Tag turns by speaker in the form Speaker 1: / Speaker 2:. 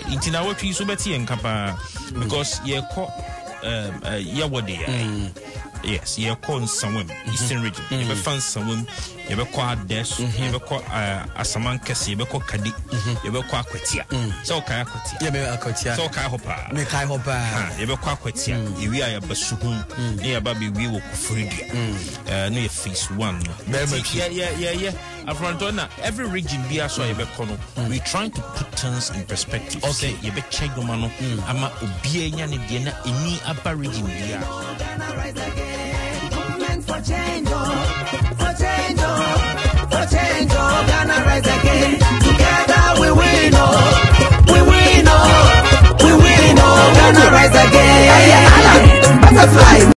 Speaker 1: Intina what we so better and kapa because ye call yes, ye call some Eastern region. You be found some you be call Des, you be call Asaman Kesi, you be call Kadi, you be call Quetia. So Kaya Quetia. You be a Quetia. So Kaya Hopa. Me Kaya Hopa. You be call Quetia. You are a Basuhun, near Baby we will free. Near face one. Yeah. Afrontona, every region be as well. We trying to put things in perspective. Okay, you be check the mano. Ama Obienya ni Diana ini apa region dia. For change, for change, for change, Ghana rise again. Together we win, we win, we win, Ghana rise again. Butterfly.